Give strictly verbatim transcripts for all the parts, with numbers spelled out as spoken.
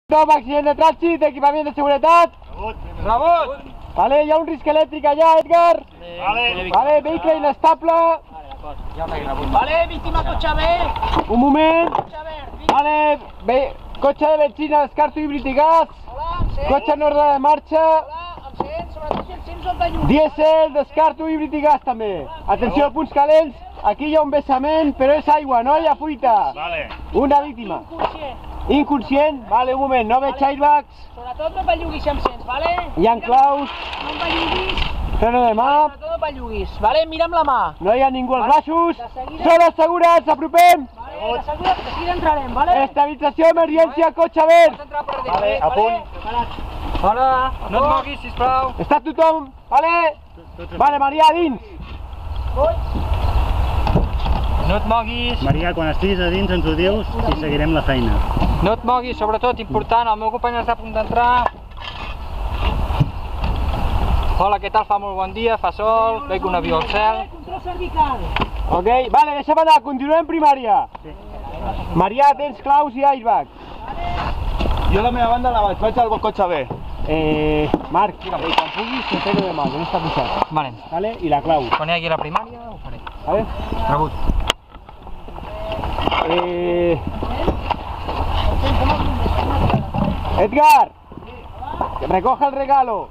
Toma, accident de trànsit, equipament de seguretat. Rebut! Vale, hi ha un risc elèctric allà, Edgar. Vale. Vale, vehicle inestable. Vale, víctima cotxe B. Un moment. Cotxe verd. Vale, ve... cotxe de benzina, descarto híbrid i gas. Hola, em sents? Cotxe en ordre de marxa. Hola, em sents? Sobretot si em sents on de llum. Dièsel, descarto híbrid i gas també. Atenció, punts calents. Aquí hi ha un vessament, però és aigua, no hi ha fuita. Vale. Una víctima. Inconscient. Inconscient. Vale, un moment, no veig airbags. Sobretot no belluguis si em sents, vale? Hi ha claus. No em belluguis. Freno de mà. Sobretot no belluguis. Vale, mira'm la mà. No hi ha ningú als braços. De seguida. Són assegurats, apropem. Vale, de seguida, de seguida entrarem, vale? Estabilització, emergència, cotxe verd. Pots entrar per dins, Vale, a punt. Preparat. Hola, no et moguis, sisplau. Està tothom? Vale? Vale, Maria, dins. No et moguis. Maria, quan estiguis a dins ens ho dius i seguirem la feina. No et moguis, sobretot, important, el meu company està a punt d'entrar. Hola, què tal? Fa molt bon dia, fa sol, veig un avió al cel. Control cervical. Ok, vale, deixa'm anar, continuem primària. Maria, tens claus i airbag. Jo la meva banda la vaig, vaig al cotxe B. Eh, Marc, eh, quan puguis, el freno de mà, que no està posat. Vale, Vale? I la clau. quan hi hagi la primària ho faré. Vale? Rebut. Eh... Edgar, recoge el regalo.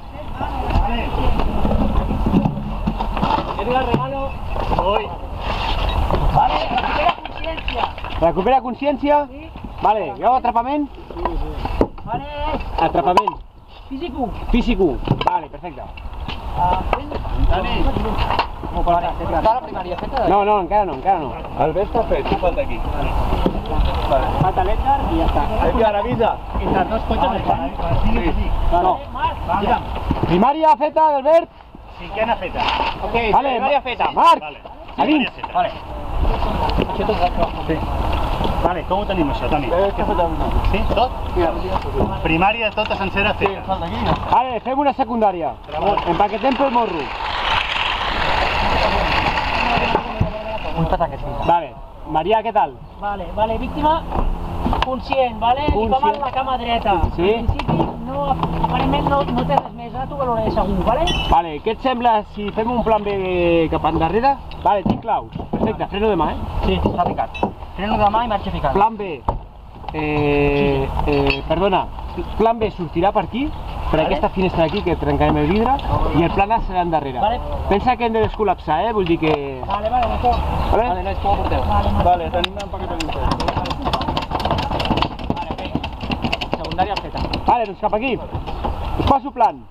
Edgar, regalo. Ui. Vale, recupera consciència. Recupera consciència? Sí. Vale, veu atrapament? Vale, Atrapament. físic u. Físic u. Vale, perfecte. Dani. Està la primària feta? No, no, encara no, encara no. El B està fet, tu falta aquí. Falta l'Edgar i ja està. Edgar, avisa. Entre dos cotxes estan? No. Marc, Primària feta, Albert. Cinquena feta. Ok, Vale, primària feta. Marc, Vale. a dins. Feta. Vale. Sí. Vale, com ho tenim això, Toni? Sí? Tot? Primària tota sencera feta. Falta aquí. Vale, fem una secundària. Empaquetem pel morro. Un pataquet, sí. Vale. Maria, què tal? Vale, vale, víctima conscient, vale? Li Conscient. fa mal la cama dreta. Sí. En principi, no, aparentment no, no té res més, ara t'ho valoraré segur, vale? Vale, què et sembla si fem un plan B cap endarrere? Vale, tinc claus. Perfecte, freno de mà, eh? Sí, està ficat. Freno de mà i marxa ficat. Plan B. Eh, eh, perdona, plan B sortirà per aquí, per Vale. aquesta finestra d'aquí que trencarem el vidre, i el plan A serà endarrere. Vale. Pensa que hem de descol·lapsar, eh? Vull dir que... Vale, vale, d'acord. Vale? Vale, nois, com ho porteu? Vale, vale. Vale, tenim un paquet de l'info. Vale, ok. Secundària feta. Vale, doncs cap aquí. Us passo plan.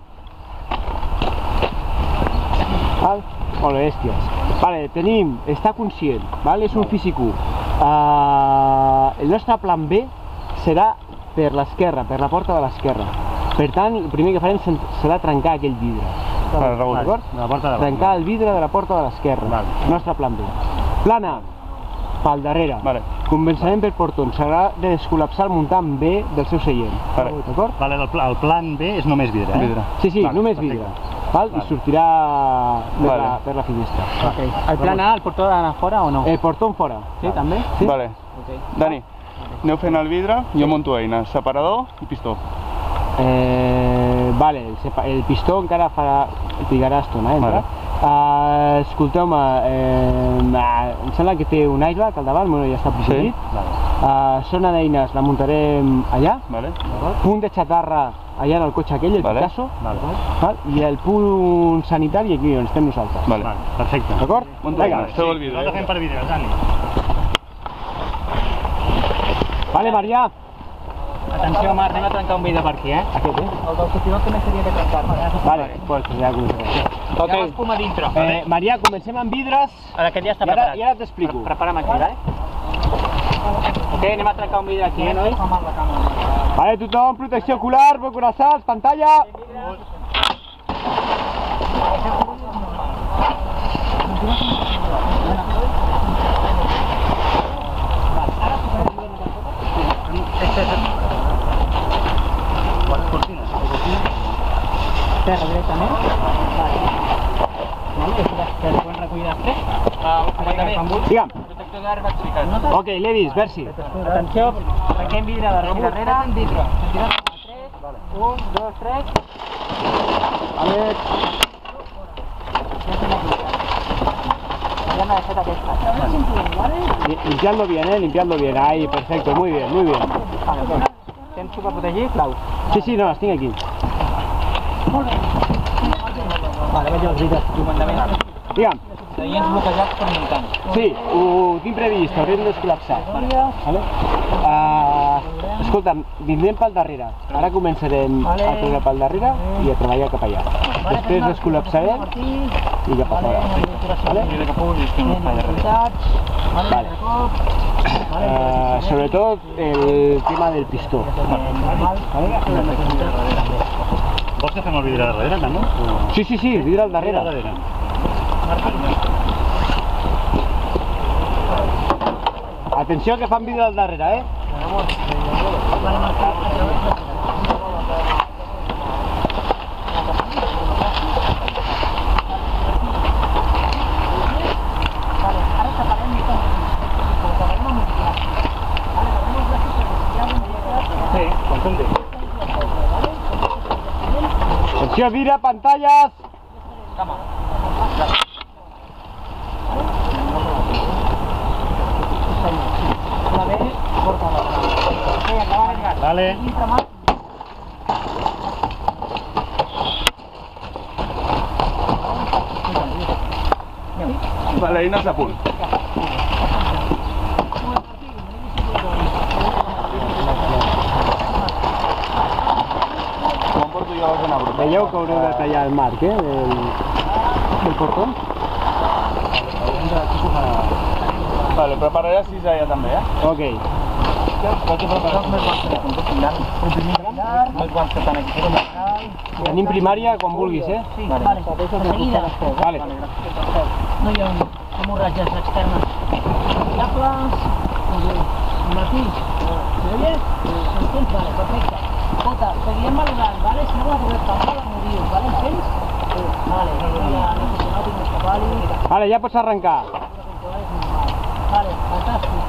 Val? Molt bé, bèsties. Vale, tenim, està conscient, val? És un físic u. Uh, el nostre plan B serà per l'esquerra, per la porta de l'esquerra. Per tant, el primer que farem serà trencar aquell vidre. Vale, rebut. D'acord? De la porta de Trencar el vidre de la porta de l'esquerra. Vale. Nostre plan B. Plan A, pel darrere. Vale. Començarem per portons. S'haurà de descol·lapsar el muntant B del seu seient. Vale. D'acord? Vale, el, pla, el plan B és només vidre, eh? Vidre. Sí, sí, Vale, només perfecte. vidre. Val? I Vale. sortirà per, Vale. la, per la finestra. El plan A, el portó d'anar fora o no? El portón fora. Sí, també? Sí? Vale. Dani, aneu fent el vidre, jo monto eines, separador i pistó. Eh, vale, el, sepa- el pistó encara farà, trigarà estona, eh? Vale. Uh, Escolteu-me, eh, em sembla que té un airbag al davant, bueno, ja està protegit. Uh, zona d'eines la muntarem allà. Vale? Punt de xatarra allà en el cotxe aquell, el Vale. Picasso. Vale. Val? I el punt sanitari aquí on estem nosaltres. Vale. Vale, perfecte. D'acord? Monto Vinga. eines, feu el vidre. Nosaltres fem per vidre, Dani. Vale, Maria. Atenció, Marc, anem a trencar un vidre per aquí, eh? Aquest, eh? El del cotilló també seria que trencar. Vale, pues ja començarem. Ok. Ja l'espuma dintre. Eh, Maria, comencem amb vidres. Ara que ja està I ara, preparat. i ara t'explico. Pre- Prepara'm aquí, vale? Ok, anem a trencar un vidre aquí, eh, noi? Vale, tothom, protecció ocular, procurassals, pantalla. Quantes cortines? Terra directament. Vale. Vale, que es poden recollir després. Ah, comandament. Digue'm. Protector d'airbag ficat. Ok, l'he vist, Bersi. Atenció, Tanquem vidre darrere. Darrere. Vidre. Sentiràs com a tres. Un, dos, tres. Vale. Ya me desata aquesta. Li- Limpiadlo bien, eh, limpiadlo bien. Ahí, perfecto, muy bien, muy bien. Vale, tens superprotegit? Claus. Sí, sí, no, las tinc aquí. Vale, veig els vidres. Comandament. Digue'm. Seients bloquejats per muntants. Sí, ho tinc previst, haurem de descol·lapsar. Vale? Uh, escolta'm, vindrem pel darrere. Ara començarem a treure pel darrere i a treballar cap allà. Després descol·lapsarem i cap a fora. Vale? Vale. Uh, sobretot el tema del pistó. Vols que fem el vidre darrere, també? Sí, sí, sí, vidre al darrere. Darrere. Atenció que fan vidre al darrere, eh? Sí, quan som dins. Atenció, vidre, pantalles! Vale. Vale, eines a punt. Com porto jo la zona bruta? Veieu que haureu de tallar el marc, eh? Del, del portó. Vale, prepararé sis allà també, eh? Ok. Tenim primària quan vulguis, eh? Vale, de seguida. Vale. No hi ha hemorràgies externes. Cables. Martí. ¿Me oyes? ¿Entens? Vale, perfecte. Escolta, seguirem valorant, vale? Si no la podem tapar, la motiu, vale? Entens? Vale, no hi ha necessitat i no escapar-hi. Vale, ja pots arrencar. Vale, fantàstic.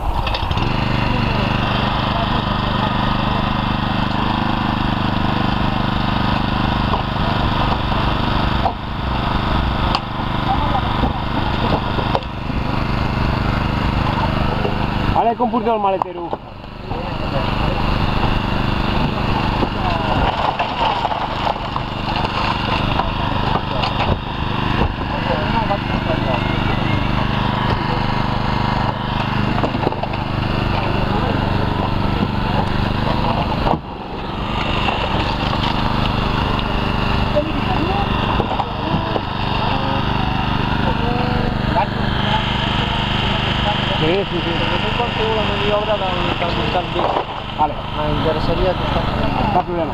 Vale, com porteu el maletero? Sí, sí, sí. Com feu la maniobra del, del muntant Vic? Vale, M'interessaria que cap problema.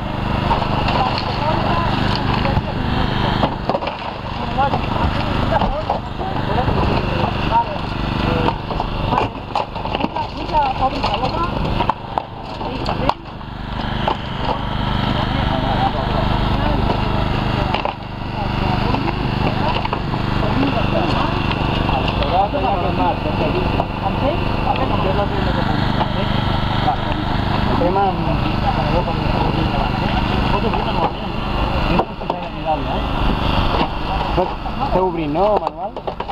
Esteu obrint, no, Manuel?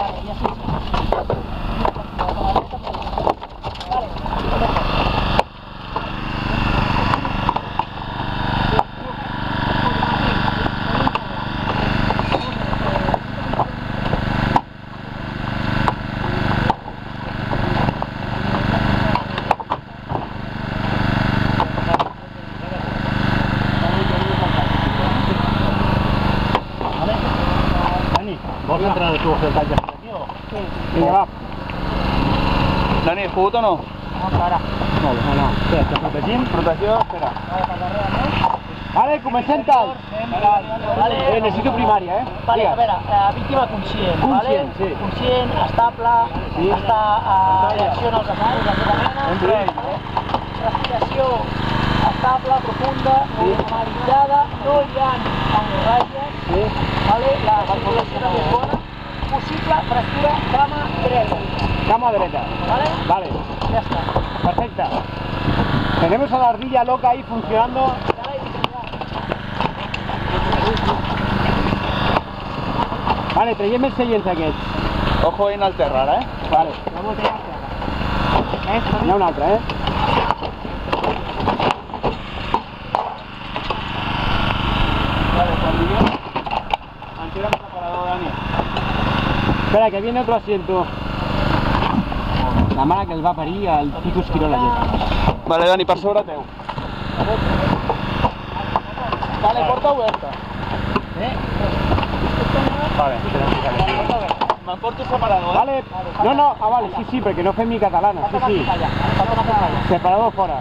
Vols entrar tu a fer el tall de aquí o...? Vinga, va. Dani, jugut o no? No, encara. Molt bé, no, no. Espera, que protegim. Protecció, espera. Vale, comencem tal. Vale. Eh, necessito primària, eh? Vale, a Digues. veure, eh, víctima conscient, Conscient, vale? sí. Conscient, estable, Sí. està a reacciona als estímuls de tota mena, Entrell. vale? Respiració estable, profunda, normalitzada, no hi ha hemorràgies, Sí. vale? La circulació també és bona, possible fractura cama dreta, Cama dreta. vale? Vale, Ja està. perfecte. Tenemos a la ardilla loca ahí funcionando. Vale, traiem els seients aquests. Ojo en el terra, eh? Vale. Hi ha un altre, eh? Vale, Juan Miguel. Antira el separador, Dani. Espera, que viene otro asiento. La mare que el va parir al Titus Quirol aquest. Vale, Dani, per sobre teu. Vale, porta oberta. Vale, M'emporto separador, eh? Vale? No, no, ah, vale, sí, sí, perquè no fem ni catalana, sí, sí. Separador fora.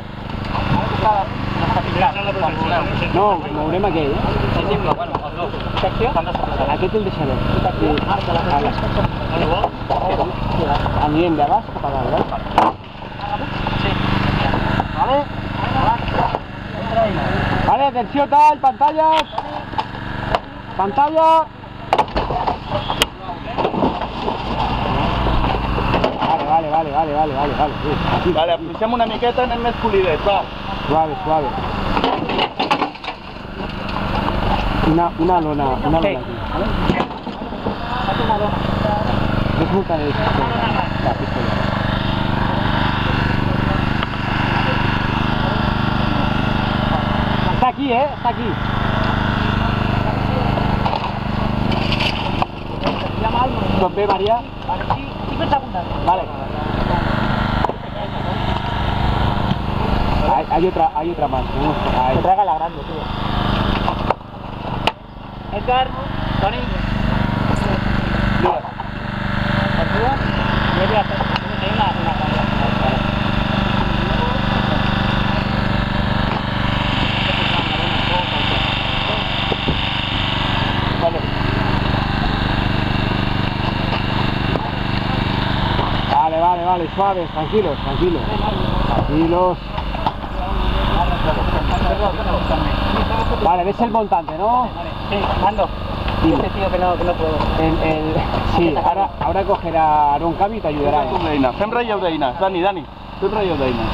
No, mourem aquell, eh? Sí, sí, però bueno, els dos. Secció? Aquest el deixarem. Anirem de baix cap a dalt, eh? Vale? Vale, atenció, tall, pantalla! Pantalla! Vale, vale, vale, vale, vale, vale, vale. Aquí. Vale, afluixem una miqueta, anem més polidets, va. Suave, suave. Una, una lona, una lona aquí, ¿vale? Desmuntaré el sistema. La pistola. Está aquí, eh? Está aquí. ¿Tot bé, María? Vale. Hay, hay otra, hay otra más, ¿no? Hay... Traga la grande, tío. Edgar, Toni. Digues. ¿Ayuda? Yo voy a hacer una, una cámara. Vale. Vale, vale, vale, suaves, tranquilos, tranquilos. Tranquilos. Vale, ves el montante, ¿no? Sí, ando. Dime. Este tío que no, que no puedo. El, el... Sí, ahora, ahora cogerá Aaron Cami y te ayudará. Fem d'eines, fem relleu d'eines. Dani, Dani, fem relleu d'eines.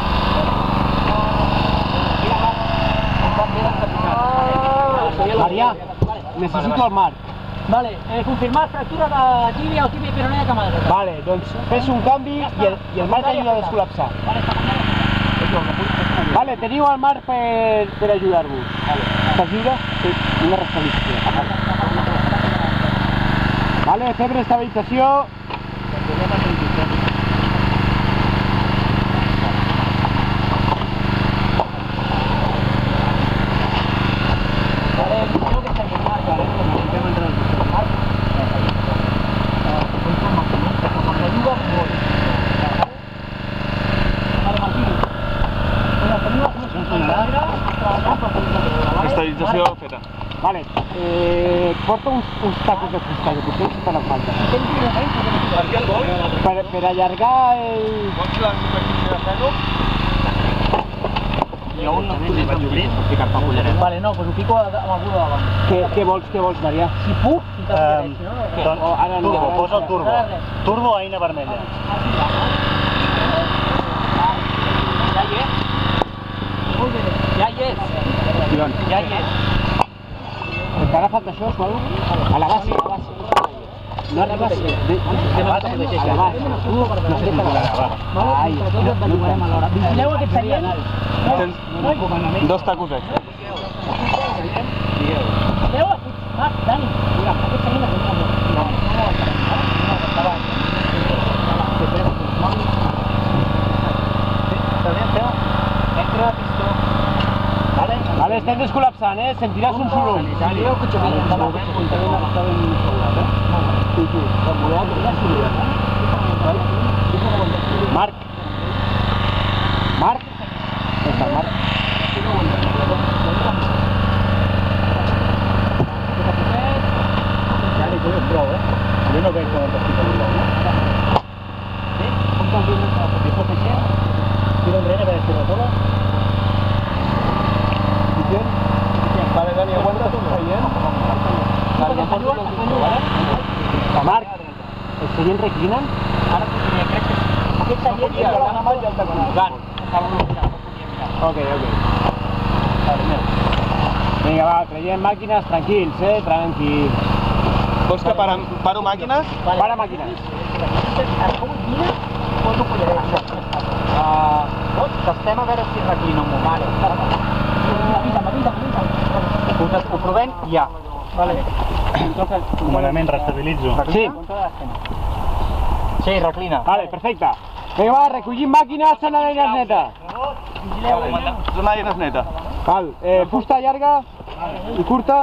María, necesito el Marc. Vale, eh, confirmar fractura de tíbia o tíbia peronea cama de dreta. Vale, doncs fes un canvi i el, i el Marc ajuda a descol·lapsar. Vale, teniu el Marc per, per ajudar-vos. Vale. T'ajuda? Sí. Una restabilització. Vale, fem restabilització. Estabilització feta. Vale, eh, porta uns, uns tacos de fusta que potser ens fan falta. Per, per allargar el... Vols la superfície de ferro? Hi ha un vaig obrir. Vale, no, pues ho fico amb algú de davant. Què, què vols, què vols, Maria? Si puc, i te'l Eh, diré, si no, què? doncs, O ara no, turbo, ara posa el no. turbo. Turbo, eina vermella. Ja hi és. Ja hi és. Ja hi és. Encara falta això, o alguna cosa? A la base, a la base. No arribes... De, de, de base, a la base. No sé si la Ai, Vigileu aquest seient. Tens dos tacos extra. Vigileu aquí. Marc, Dani. Aquest seient el tenim. Entra, pistó. Vale? Vale, estem descol·lapsant, eh? Sentiràs un soroll. Marc. Marc. On està el Marc? Ja li conec prou, eh? Jo no veig com el vestit de l'ou. Sí? Com t'han vist el vestit? ¿Puedo fechar? Tiro enrere a veure si retola. Vale, Dani, aguanta tu el seient. Marc, el seient reclinen? Ara crec que Aquest seient Podia, la mà i el tacó. Gan, estava bloquejat, no podia mirar. Ok, ok. Vinga, va, traiem màquines, tranquils, eh? Tranquils. Vols que para, paro màquines? Para màquines. Uh, testem a veure si reclina un moment. Avisa, avisa, avisa. Ho, ho provem ja. Vale. Comandament, restabilitzo. Sí. Sí, reclina. Vale, perfecte. Vinga, va, recollim màquines, zona d'eines neta. Zona d'eines neta. Val, eh, fusta llarga i curta.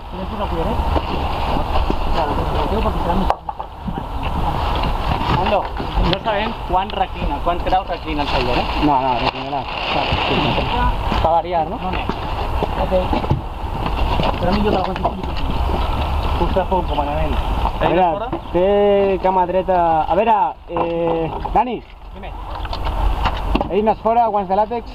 Ando, no sabem quan reclina, quants graus reclina el taller, eh? No, no, reclinarà. Per variar, no? Ok. Però millor que la quantitat. Fusta a punt, comandament. A veure, té cama dreta... A veure, eh... Dani. Dime. Eines fora, guants de làtex.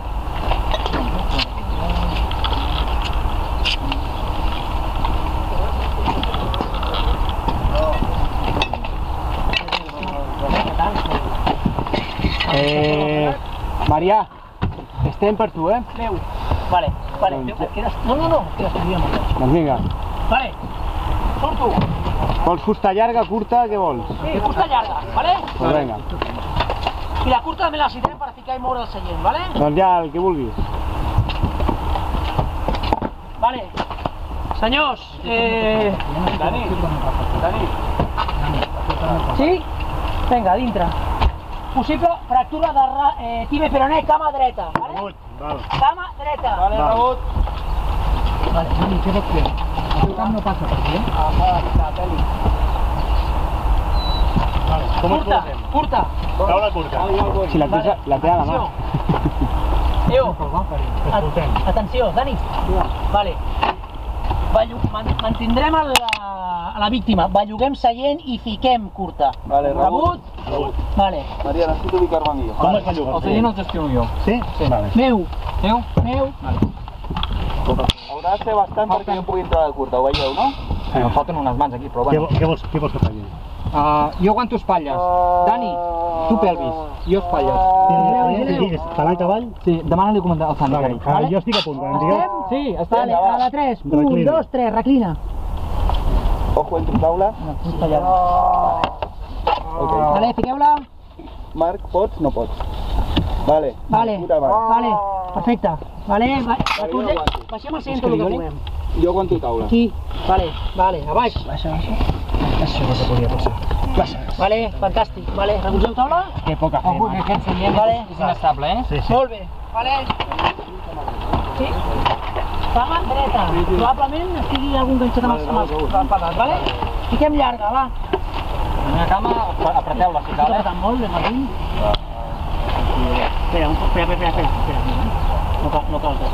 Eh... Marià, estem per tu, eh? Meu. Vale, vale. Et quedes... No, no, no, et quedes tu, digue'm. Doncs vinga. Vale. Surto. Vols fusta llarga, curta, què vols? Sí, curta llarga, vale? Doncs vinga. I la curta també la necessitem per ficar i moure el seient, vale? Doncs ja, el que vulguis. Vale. Senyors, eh... Dani, Dani. Sí? Vinga, dintre. Possible fractura de ra... eh, tibia peroné, cama dreta, vale? Rebut, val. Cama dreta. Vale, rebut. Vale, Dani, què pots fer? El teu camp no passa per aquí, eh? Vale, com es Curta, posem? curta. Taula curta. Si la té, la té a la mà. Eo, Escoltem. atenció, Dani. Vale. Bellu... man- Mantindrem a la... a la víctima. Belluguem seient i fiquem curta. Vale, rebut. Rebut? Vale. Maria, necessito ubicar-me millor. Com es belluga? El seient el gestiono jo. Sí? Sí. Vale. Meu, Teu? meu. Haurà de ser bastant perquè jo pugui entrar de curta, ho veieu, no? Em falten unes mans aquí, però Què, bueno. vo- què, vols, què vols que faci? Uh, jo aguanto espatlles. Dani, tu pelvis. Jo espatlles. Sí, Talant cavall? Sí, demana-li comandar al sanitari. Vale. Ah, jo estic a punt, quan em digueu. Estem? Sí, estem. Vale, a la tres. Un, Reclina. dos, tres, reclina. Ojo, entro taula. Ok. Vale, fiqueu-la. Marc, pots? No pots. Vale. Vale, Puta mare. vale, perfecte. Vale, va, recolzem, baixem el seient tot el que puguem. Jo aguanto taula. Aquí, vale, vale, a baix. Baixa, baixa. Això no se podia passar. Vale, fantàstic. Vale, recolzeu taula. Que poca fe, Ojo, que aquest seient Vale. és inestable, eh? Sí, sí. Molt bé. Vale. Sí. Cama dreta. Probablement estigui algun ganxet amb els amb els pedals, vale? Fiquem llarga, va. Una cama, apreteu-la si Estic cal, eh? apretant molt, bé, Martín. Espera, un poc, espera, espera, espera. espera. No cal, no cal.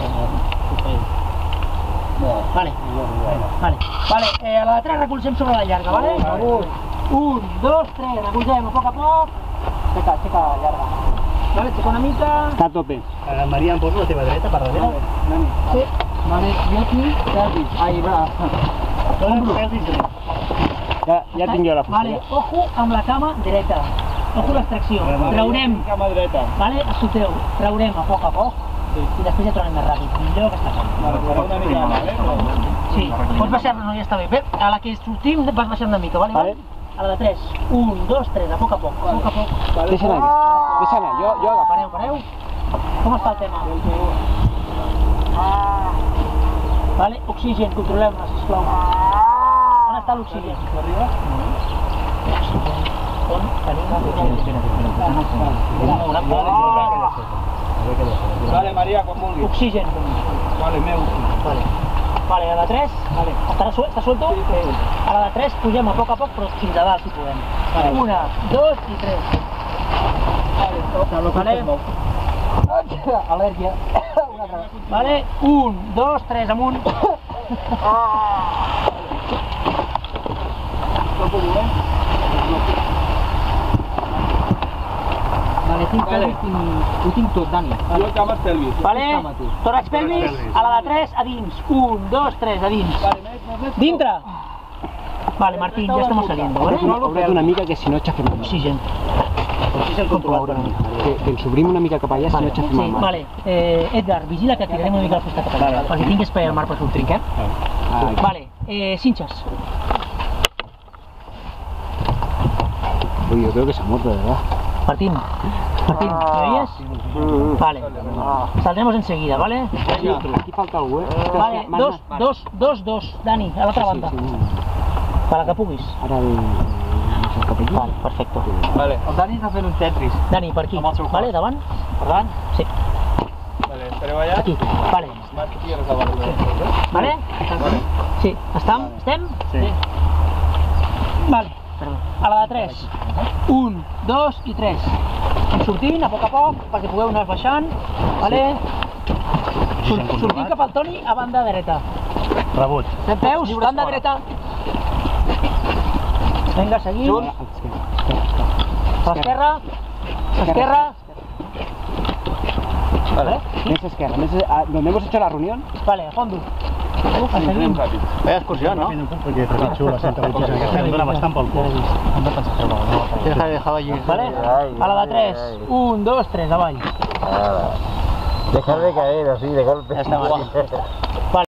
Vale. Vale. Vale, eh, a la de tres recolzem sobre la llarga, vale? Un, dos, tres, recolzem a poc a poc. Aixeca, aixeca la llarga. Vale, aixeca una mica. Està a tope. Uh, Maria, em poso la teva dreta per darrere? Sí. Vale, jo aquí, pelvis. Ahí, va. Ja, ja tinc jo la fusta. Vale, ojo amb la cama dreta. Ojo l'extracció. Traurem, Cama dreta. vale, escolteu, traurem a poc a poc i després ja tornem més ràpid. Millor aquesta cama. Farà una mica de mal, eh? Sí, pots baixar-la, no, ja està bé. Bé, a la que sortim vas baixant una mica, vale? Vale. A la de tres. Un, dos, tres, a poc a poc, a poc a poc. Deixa anar, deixa anar, jo, jo agafo. Pareu, pareu. Com està el tema? Vale, oxigen, controlem-la, sisplau. On està l'oxigen? On tenim Vale, Maria, quan vulguis. oxigen. Vale, meu. Vale. Vale, a la tres, vale. Estarà suel està suelto? A la de tres pugem a poc a poc, però fins a dalt si podem. Una, dos i tres. Vale. Al·lèrgia. Vale, un, dos, tres, amunt. Vale, tinc pelvis, tinc... Ho tinc tot, Dani. Jo cames pelvis. Vale, tòrax pelvis, a la de tres, a dins. Un, dos, tres, a dins. Dintre. Vale, Martín, ya estamos saliendo, ¿vale? Obra't una mica que si no aixafem. Oxigen. Així és el controlat per mi. Que, que ens obrim una mica cap allà, si no aixafem Sí, el mar. vale. Eh, Edgar, vigila que tirarem una mica al costat cap allà, perquè tinc espai al mar per fer un trinquet. Ah, Vale, eh, cinchas. uy, yo creo que se ha muerto, de verdad. Martín, Martín, ¿me oyes? Vale, saldremos enseguida, ¿vale? Sí, aquí falta algo, eh? Vale, Más, dos, más. dos, dos, dos, Dani, a l'altra banda, Sí, sí, para que puguis. ara el... el capellí. Vale, perfecto. Vale, el Dani està fent un Tetris. Dani, per aquí, Amb el seu cos. vale, davant? Per davant? Sí, Vale, estareu allà? aquí, vale. Marc aquí a les davant. Vale? Sí, estem? Estem? Sí. Vale, a la de tres. Un, dos i tres. Anem sortint a poc a poc perquè pugueu anar baixant. Vale? Sur sortint cap al Toni a banda dreta. Rebut. Fem peus, banda dreta. Vinga, seguim. A l'esquerra. A l'esquerra. Vale. Més esquerra, més... a- ¿Dónde hemos hecho la reunión? Vale, a fondo. Uf, seguim. Vaya excursió, no? Perquè és xula, senta botiga, aquesta em dona bastant pel cul. Tienes que dejar allí. Vale? A la de tres. Un, dos, tres, avall. Dejar de caer así de golpe. Ya está, Martín.